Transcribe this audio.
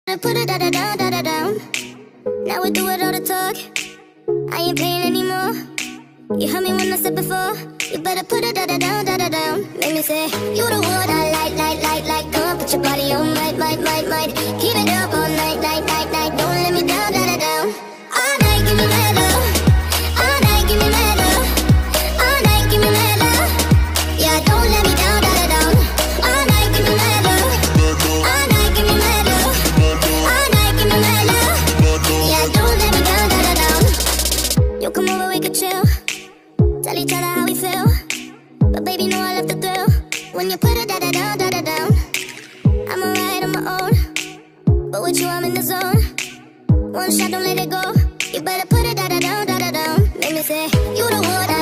Put it down. Now we do it all the talk. I ain't playing anymore. You heard me when I said before. You better put it down. Make me say you the one I like. Come on, put your body on might. Keep it up all night. Don't let me down. All night, give me that love. All night, give me that love. All night, give me that love. Yeah, don't let me down. All night, give me that love. All night, give me that love. All night, give me that love. Yeah, don't let me down. You come over, we could chill. Tell each other how we feel. But baby, know I love the thrill. When you put it down. I'm alright on my own, but with you I'm in the zone. One shot, don't let it go. You better